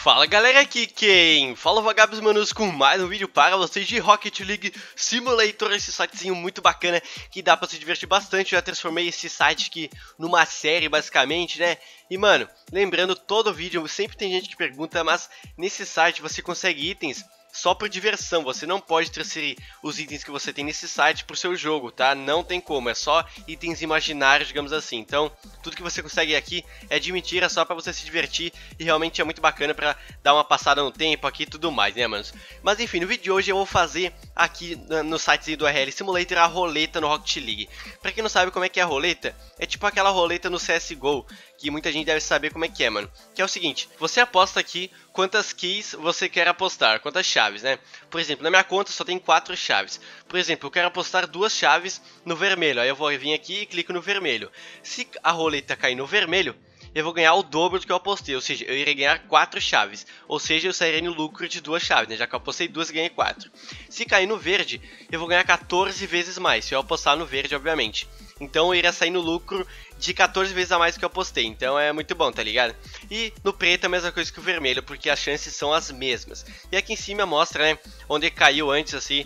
Fala galera, aqui quem fala Vagabos Manos com mais um vídeo para vocês de Rocket League Simulator, esse sitezinho muito bacana que dá pra se divertir bastante. Eu já transformei esse site aqui numa série basicamente, né? E mano, lembrando, todo vídeo sempre tem gente que pergunta, mas nesse site você consegue itens só por diversão, você não pode transferir os itens que você tem nesse site pro seu jogo, tá? Não tem como, é só itens imaginários, digamos assim. Então, tudo que você consegue aqui é de mentira, só pra você se divertir e realmente é muito bacana pra dar uma passada no tempo aqui e tudo mais, né, manos? Mas enfim, no vídeo de hoje eu vou fazer aqui no sitezinho do RL Simulator a roleta no Rocket League. Pra quem não sabe como é que é a roleta, é tipo aquela roleta no CSGO, que muita gente deve saber como é que é, mano. Que é o seguinte, você aposta aqui quantas keys você quer apostar, quantas chaves, né? Por exemplo, na minha conta só tem 4 chaves. Por exemplo, eu quero apostar 2 chaves no vermelho, aí eu vou vir aqui e clico no vermelho. Se a roleta cair no vermelho, eu vou ganhar o dobro do que eu apostei, ou seja, eu irei ganhar 4 chaves. Ou seja, eu sairei no lucro de 2 chaves, né? Já que eu apostei 2 e ganhei 4. Se cair no verde, eu vou ganhar 14 vezes mais, se eu apostar no verde, obviamente. Então eu iria sair no lucro de 14 vezes a mais do que eu apostei, então é muito bom, tá ligado? E no preto é a mesma coisa que o vermelho, porque as chances são as mesmas. E aqui em cima mostra, né, onde caiu antes, assim,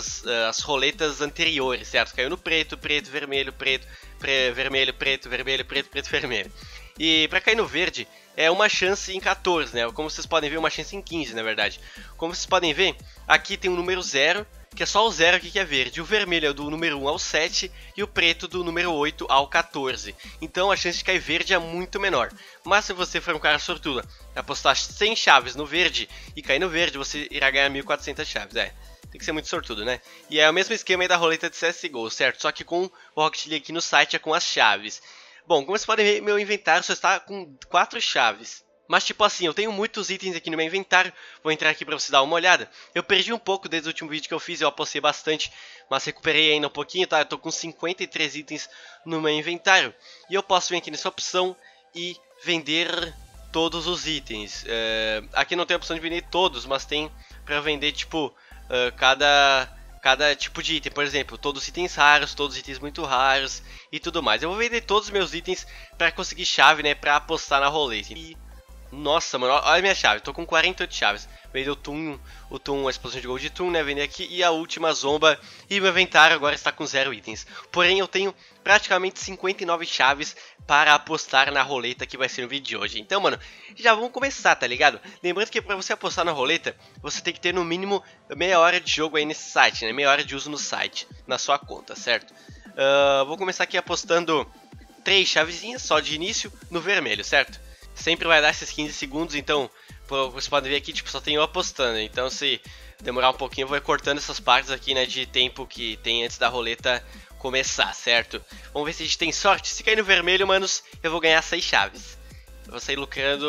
as roletas anteriores, certo? Caiu no preto, preto, vermelho, preto, vermelho, preto, vermelho, preto, preto, vermelho. E pra cair no verde é uma chance em 14, né? Como vocês podem ver, uma chance em 15, na verdade. Como vocês podem ver, aqui tem o número 0, que é só o 0 aqui que é verde. O vermelho é do número 1 ao 7 e o preto do número 8 ao 14. Então a chance de cair verde é muito menor. Mas se você for um cara sortudo, apostar 100 chaves no verde e cair no verde, você irá ganhar 1.400 chaves. Tem que ser muito sortudo, né? E é o mesmo esquema aí da roleta de CSGO, certo? Só que com o Rocket League aqui no site é com as chaves. Bom, como vocês podem ver, meu inventário só está com 4 chaves. Mas tipo assim, eu tenho muitos itens aqui no meu inventário. Vou entrar aqui pra você dar uma olhada. Eu perdi um pouco desde o último vídeo que eu fiz, eu apostei bastante, mas recuperei ainda um pouquinho, tá? Eu tô com 53 itens no meu inventário. E eu posso vir aqui nessa opção e vender todos os itens. Aqui não tem a opção de vender todos, mas tem pra vender tipo cada tipo de item. Por exemplo, todos os itens raros, todos os itens muito raros e tudo mais. Eu vou vender todos os meus itens pra conseguir chave, né, pra apostar na roleta. E nossa, mano, olha a minha chave, tô com 48 chaves. Vender o Toon, a explosão de gol de Toon, né, vender aqui, e a última zomba. E meu inventário agora está com 0 itens. Porém, eu tenho praticamente 59 chaves para apostar na roleta que vai ser no vídeo de hoje. Então, mano, já vamos começar, tá ligado? Lembrando que para você apostar na roleta, você tem que ter no mínimo meia hora de jogo aí nesse site, né, meia hora de uso no site, na sua conta, certo? Vou começar aqui apostando 3 chavezinhas só de início no vermelho, certo? Sempre vai dar esses 15 segundos, então você pode ver aqui, tipo, só tem eu apostando. Então se demorar um pouquinho eu vou cortando essas partes aqui, né, de tempo que tem antes da roleta começar, certo? Vamos ver se a gente tem sorte. Se cair no vermelho, manos, eu vou ganhar 6 chaves. Eu vou sair lucrando...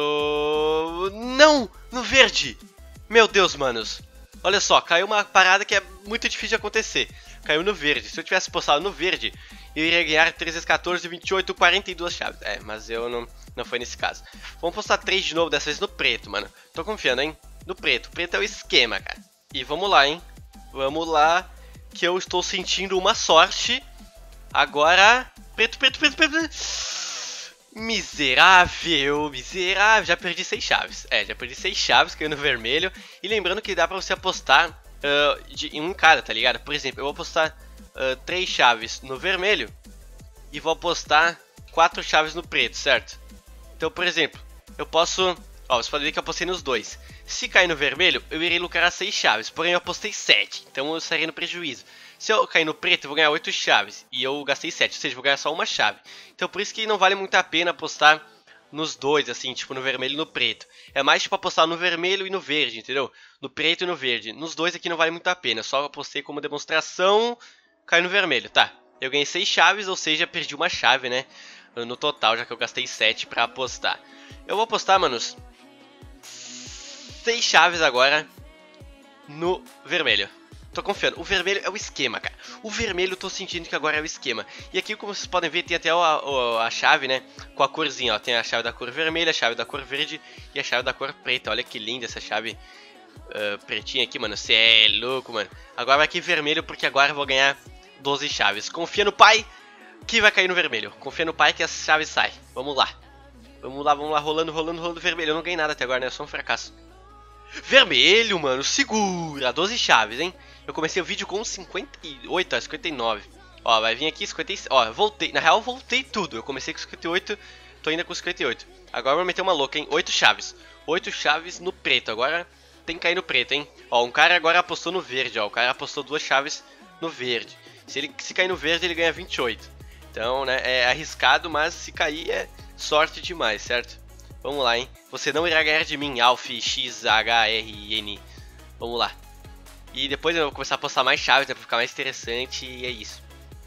Não! No verde! Meu Deus, manos. Olha só, caiu uma parada que é muito difícil de acontecer. Caiu no verde. Se eu tivesse postado no verde, eu iria ganhar 3 vezes 14, 28, 42 chaves. Mas eu não foi nesse caso. Vamos postar 3 de novo, dessa vez no preto, mano. Tô confiando, hein? No preto. O preto é o esquema, cara. E vamos lá, hein? Vamos lá, que eu estou sentindo uma sorte. Agora... Preto, preto, preto, preto. Miserável, miserável. Já perdi 6 chaves. Já perdi 6 chaves, caiu no vermelho. E lembrando que dá pra você apostar em um cada, tá ligado? Por exemplo, eu vou apostar 3 chaves no vermelho e vou apostar 4 chaves no preto, certo? Então, por exemplo, eu posso... Ó, você pode ver que eu apostei nos dois. Se cair no vermelho, eu irei lucrar 6 chaves. Porém, eu apostei 7. Então, eu sairei no prejuízo. Se eu cair no preto, eu vou ganhar 8 chaves. E eu gastei 7. Ou seja, eu vou ganhar só uma chave. Então, por isso que não vale muito a pena apostar nos dois, assim, tipo, no vermelho e no preto. É mais, tipo, apostar no vermelho e no verde, entendeu? No preto e no verde. Nos dois aqui não vale muito a pena. Só apostei como demonstração. Caiu no vermelho, tá. Eu ganhei 6 chaves, ou seja, perdi uma chave, né? No total, já que eu gastei 7 pra apostar. Eu vou apostar, manos, 6 chaves agora no vermelho. Tô confiando. O vermelho é o esquema, cara. O vermelho eu tô sentindo que agora é o esquema. E aqui, como vocês podem ver, tem até a chave, né? Com a corzinha, ó. Tem a chave da cor vermelha, a chave da cor verde e a chave da cor preta. Olha que linda essa chave pretinha aqui, mano. Cê é louco, mano. Agora vai aqui vermelho, porque agora eu vou ganhar 12 chaves. Confia no pai que vai cair no vermelho. Confia no pai que as chaves saem. Vamos lá. Vamos lá, rolando vermelho. Eu não ganhei nada até agora, né? Eu sou um fracasso. Vermelho, mano, segura. 12 chaves, hein? Eu comecei o vídeo com 58, 59. Ó, vai vir aqui 56. Ó, voltei. Na real, voltei tudo. Eu comecei com 58, tô ainda com 58. Agora eu vou meter uma louca, hein? 8 chaves. 8 chaves no preto. Agora tem que cair no preto, hein? Ó, um cara agora apostou no verde, ó. O cara apostou 2 chaves no verde. Se cair no verde, ele ganha 28. Então, né, é arriscado, mas se cair é sorte demais, certo? Vamos lá, hein? Você não irá ganhar de mim, Alf XHRN. Vamos lá. E depois eu vou começar a postar mais chaves, né, pra ficar mais interessante, e é isso.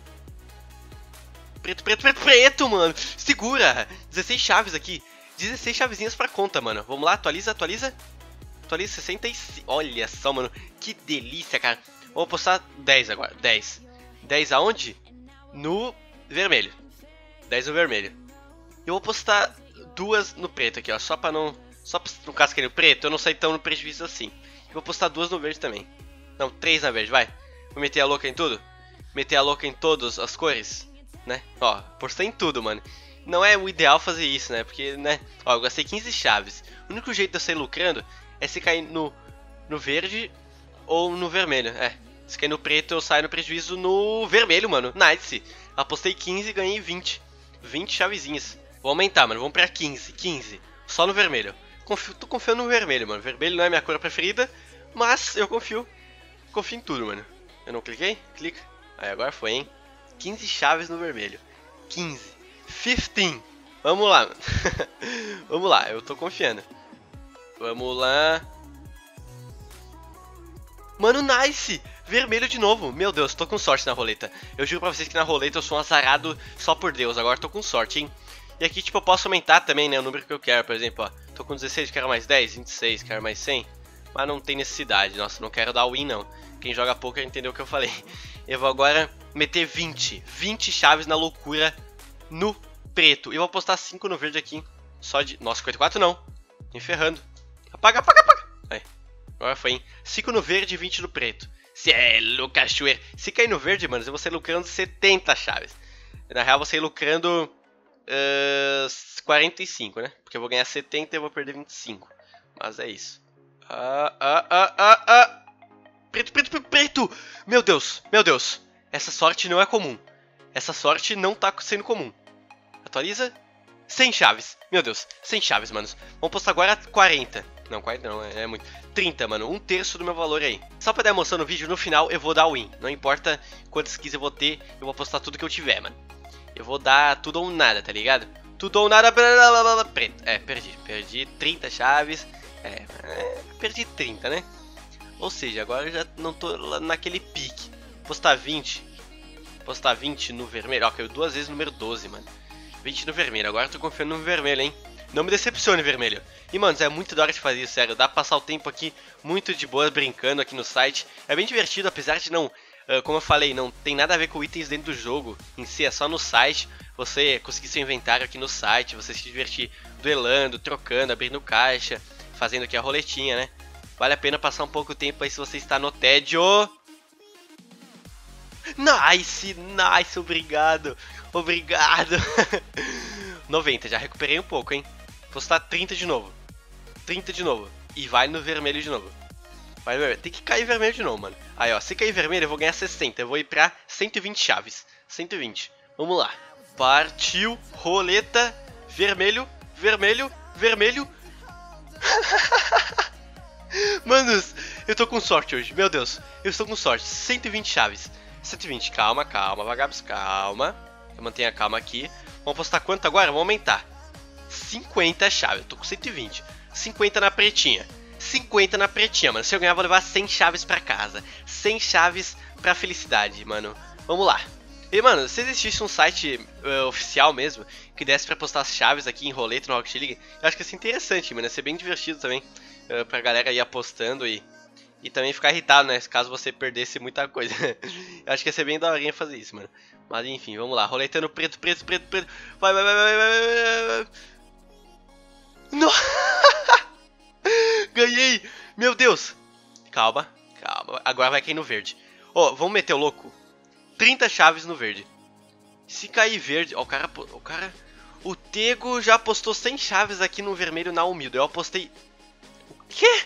Preto, mano! Segura! 16 chaves aqui. 16 chavezinhas pra conta, mano. Vamos lá, atualiza. Atualiza 65. Olha só, mano. Que delícia, cara. Vou postar 10 agora. 10. 10 aonde? No vermelho. 10 no vermelho. Eu vou postar 2 no preto aqui, ó. Só pra não no caso que no preto, eu não sair tão no prejuízo assim. Eu vou postar 2 no verde também. Não, 3 na verde, vai. Vou meter a louca em tudo. Meter a louca em todas as cores, né? Ó, postei em tudo, mano. Não é o ideal fazer isso, né? Porque, né? Ó, eu gastei 15 chaves. O único jeito de eu sair lucrando é se cair no verde ou no vermelho. É, se cair no preto eu saio no prejuízo no vermelho, mano. Nice. Apostei 15 e ganhei 20. 20 chavezinhas. Vou aumentar, mano. Vamos pra 15. 15. Só no vermelho. Tô confiando no vermelho, mano. Vermelho não é minha cor preferida, mas eu confio. Confio em tudo, mano. Eu não cliquei? Clica. Aí, agora foi, hein? 15 chaves no vermelho. 15. 15. Vamos lá, mano. Vamos lá, eu tô confiando. Vamos lá. Mano, nice! Vermelho de novo. Meu Deus, tô com sorte na roleta. Eu juro pra vocês que na roleta eu sou um azarado só por Deus. Agora tô com sorte, hein? E aqui, tipo, eu posso aumentar também, né? O número que eu quero, por exemplo, ó. Tô com 16, quero mais 10, 26, quero mais 100. Mas não tem necessidade. Nossa, não quero dar win, não. Quem joga poker entendeu o que eu falei. Eu vou agora meter 20. 20 chaves na loucura no preto. E eu vou postar 5 no verde aqui. Só de... Nossa, 54 não. Me ferrando. Apaga. Aí. Agora foi, hein? 5 no verde e 20 no preto. Cielo, cachoeira. Se cair no verde, mano, eu vou sair lucrando 70 chaves. Na real, eu vou sair lucrando 45, né? Porque eu vou ganhar 70 e eu vou perder 25. Mas é isso. Preto. Meu Deus. Essa sorte não é comum. Essa sorte não tá sendo comum. Atualiza. 100 chaves. Meu Deus, 100 chaves, mano. Vamos postar agora 40. Não, 40 não, é muito. 30, mano. 1/3 do meu valor aí. Só pra dar emoção no vídeo, no final eu vou dar win. Não importa quantas skins eu vou ter, eu vou postar tudo que eu tiver, mano. Eu vou dar tudo ou nada, tá ligado? Tudo ou nada. Preto. É, perdi 30 chaves. Perdi 30, né? Ou seja, agora eu já não tô lá naquele pique. Postar 20 no vermelho. Ó, caiu 2 vezes o número 12, mano. 20 no vermelho. Agora eu tô confiando no vermelho, hein? Não me decepcione, vermelho. E, mano, é muito da hora de fazer isso, sério. Dá pra passar o tempo aqui muito de boa, brincando aqui no site. É bem divertido, apesar de não... como eu falei, não tem nada a ver com itens dentro do jogo em si. É só no site. Você conseguir seu inventário aqui no site. Você se divertir duelando, trocando, abrindo caixa. Fazendo aqui a roletinha, né? Vale a pena passar um pouco de tempo aí se você está no tédio. Nice, obrigado. 90, já recuperei um pouco, hein? Postar 30 de novo. E vai no vermelho de novo. Tem que cair vermelho de novo, mano. Aí, ó, se cair vermelho eu vou ganhar 60. Eu vou ir pra 120 chaves. 120. Vamos lá. Partiu, roleta, vermelho. Manos, eu tô com sorte hoje, meu Deus. Eu estou com sorte, 120 chaves. 120, calma, vagabos, calma. Eu mantenho a calma aqui. Vamos postar quanto agora? Vamos aumentar. 50 chaves, eu tô com 120. 50 na pretinha. 50 na pretinha, mano. Se eu ganhar, eu vou levar 100 chaves pra casa. 100 chaves pra felicidade, mano. Vamos lá. E, mano, se existisse um site oficial mesmo, que desse pra postar as chaves aqui em roleta no Rocket League, eu acho que ia ser interessante, mano. Ia ser bem divertido também. Pra galera ir apostando e também ficar irritado, né? Caso você perdesse muita coisa. Eu acho que ia ser bem daorinha fazer isso, mano. Mas enfim, vamos lá. Roletando preto. Vai. Não! Ganhei! Meu Deus! Calma. Agora vai cair no verde. Ó, vamos meter o louco. 30 chaves no verde. Se cair verde... Ó, O Tego já apostou 100 chaves aqui no vermelho na humilde. Eu apostei... O quê?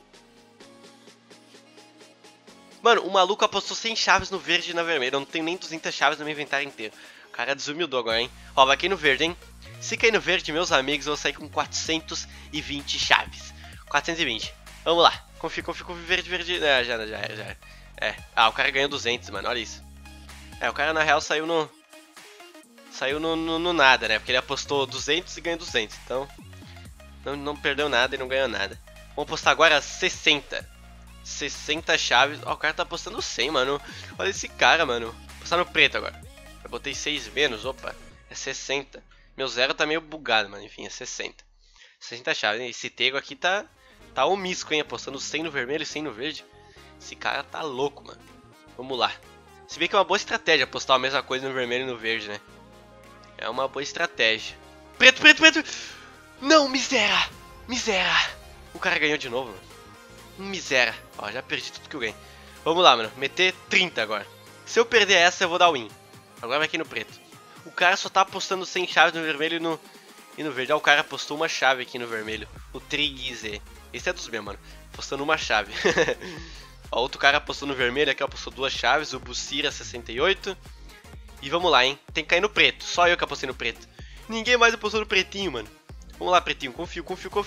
Mano, o maluco apostou 100 chaves no verde e na vermelha. Eu não tenho nem 200 chaves no meu inventário inteiro. O cara desumildou agora, hein? Ó, vai cair no verde, hein? Se cair no verde, meus amigos, eu vou sair com 420 chaves. 420. Vamos lá. Confio, verde. É, já era. É. Ah, o cara ganhou 200, mano. Olha isso. É, o cara na real saiu no... Saiu no nada, né? Porque ele apostou 200 e ganhou 200. Então, não perdeu nada e não ganhou nada. Vamos apostar agora 60. 60 chaves. Ó, o cara tá apostando 100, mano. Olha esse cara, mano. Vou apostar no preto agora. Eu botei 6 menos. Opa, é 60. Meu zero tá meio bugado, mano. Enfim, é 60. 60 chaves. Esse Tego aqui tá omisco, hein? Apostando 100 no vermelho e 100 no verde. Esse cara tá louco, mano. Vamos lá. Se bem que é uma boa estratégia apostar a mesma coisa no vermelho e no verde, né? É uma boa estratégia. Preto! Não, miséria! O cara ganhou de novo, mano. Miséria. Ó, já perdi tudo que eu ganhei. Vamos lá, mano. Meter 30 agora. Se eu perder essa, eu vou dar win. Agora vai aqui no preto. O cara só tá apostando 100 chaves no vermelho e no verde. Ó, o cara apostou uma chave aqui no vermelho. O Triguize. Esse é dos meus, mano. Apostando uma chave. Ó, outro cara apostou no vermelho. Aqui apostou 2 chaves. O Bucira 68. E vamos lá, hein. Tem que cair no preto. Só eu que apostei no preto. Ninguém mais apostou no pretinho, mano. Vamos lá, pretinho. Confio.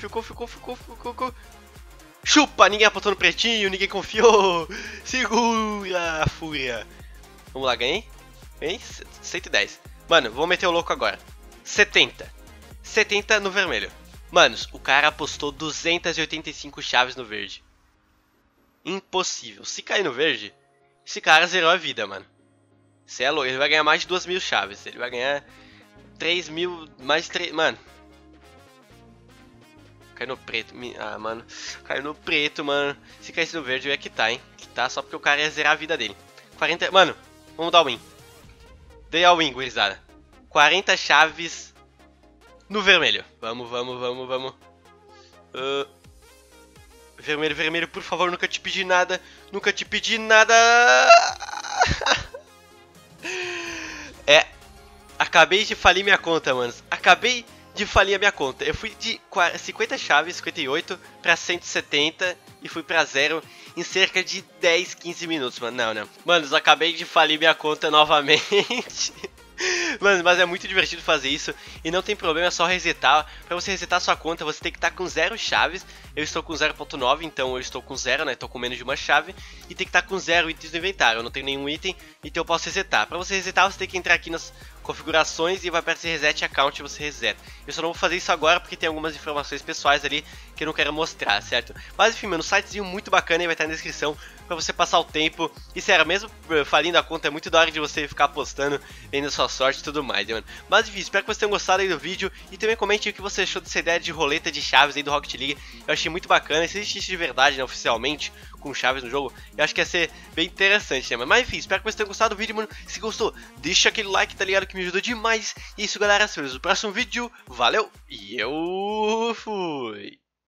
Chupa! Ninguém apostou no pretinho. Ninguém confiou. Segura a fúria. Vamos lá, ganhei. Ganhei 110. Mano, vou meter o louco agora. 70. 70 no vermelho. Manos, o cara apostou 285 chaves no verde. Impossível. Se cair no verde, esse cara zerou a vida, mano. Cê é louco, ele vai ganhar mais de 2.000 chaves. Ele vai ganhar 3.000, mais 3... Mano. Caiu no preto. Ah, mano. Caiu no preto, mano. Se caísse no verde, eu ia quitar, hein. Quitar só porque o cara ia zerar a vida dele. 40... Mano, vamos dar win. Dei a win, gurizada. 40 chaves no vermelho. Vamos. Vermelho, por favor, nunca te pedi nada. Acabei de falir minha conta, manos. Acabei de falir a minha conta. Eu fui de 50 chaves, 58, pra 170 e fui pra 0 em cerca de 10, 15 minutos, mano. Não. Manos, acabei de falir minha conta novamente. Mano, mas é muito divertido fazer isso e não tem problema, é só resetar. Pra você resetar sua conta, você tem que estar com 0 chaves. Eu estou com 0.9, então eu estou com 0, né? Estou com menos de uma chave. E tem que estar com 0 itens no inventário. Eu não tenho nenhum item, então eu posso resetar. Pra você resetar, você tem que entrar aqui nas configurações e vai aparecer Reset Account e você reseta. Eu só não vou fazer isso agora porque tem algumas informações pessoais ali que eu não quero mostrar, certo? Mas enfim, mano, um sitezinho muito bacana e vai estar na descrição pra você passar o tempo. E sério, mesmo falindo a conta, é muito da hora de você ficar apostando, vendo a sua sorte e tudo mais, né, mano? Mas enfim, espero que vocês tenham gostado aí do vídeo. E também comente aí o que você achou dessa ideia de roleta de chaves aí do Rocket League. Eu achei muito bacana, se existisse de verdade, né, oficialmente, com chaves no jogo, eu acho que ia ser bem interessante, né, mano? Mas enfim, espero que vocês tenham gostado do vídeo, mano. Se gostou, deixa aquele like, tá ligado, que me ajuda demais. E é isso, galera, se vemos no próximo vídeo. Valeu, e eu fui!